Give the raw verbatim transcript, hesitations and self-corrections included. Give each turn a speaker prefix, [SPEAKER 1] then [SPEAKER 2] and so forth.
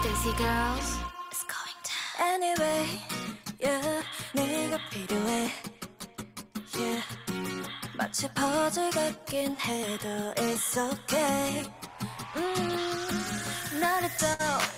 [SPEAKER 1] Stacy girls, it's going down.
[SPEAKER 2] Anyway, yeah, 네가 필요해. Yeah, 마치 퍼즐 같긴 해도 it's okay. 음, 나를 또